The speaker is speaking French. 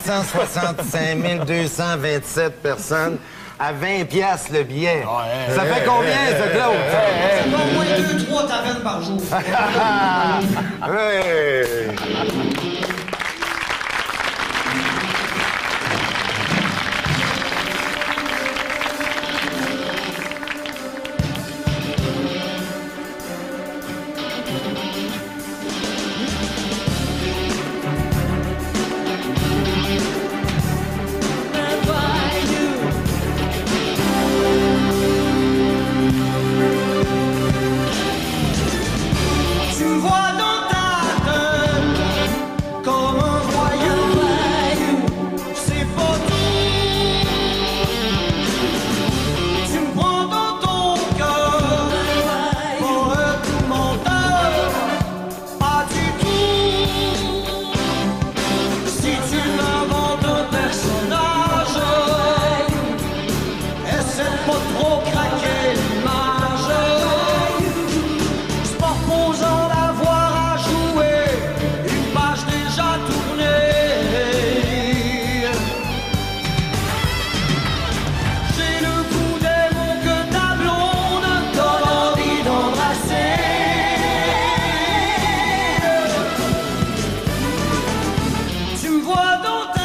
165 227 personnes à 20 piastres le billet. Ça fait combien, ça, Claude? Ça fait au moins 2-3 tavernes par jour. Ouais. Tu me vois dans ta tête comme un voyou, c'est pas tout. Tu me prends dans ton cœur, pour un menteur, pas du tout. Si tu m'inventes un personnage, essaie de pas trop craquer l'image. C'est pas reposant d'avoir à jouer une page déjà tournée. J'ai le goût des mots que ta blonde donne envie d'embrasser. Tu me vois dans ta